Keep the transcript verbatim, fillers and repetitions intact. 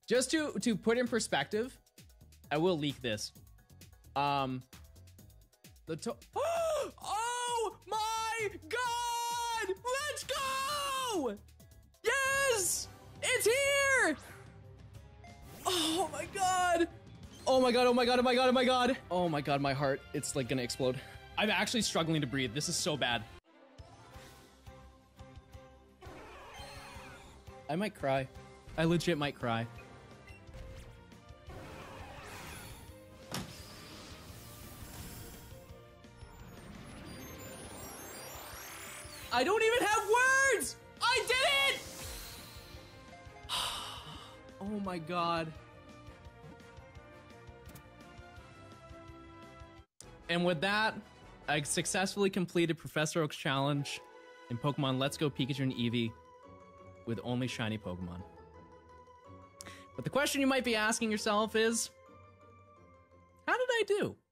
Just to to put in perspective, I will leak this. Um, the to oh my god! Let's go! Yes, it's here! Oh my god! Oh my god! Oh my god! Oh my god! Oh my god! Oh my god! My heart, it's like gonna explode. I'm actually struggling to breathe. This is so bad. I might cry. I legit might cry. I don't even have words! I did it! Oh my god. And with that, I successfully completed Professor Oak's challenge in Pokemon Let's Go Pikachu and Eevee with only shiny Pokemon. But the question you might be asking yourself is, how did I do?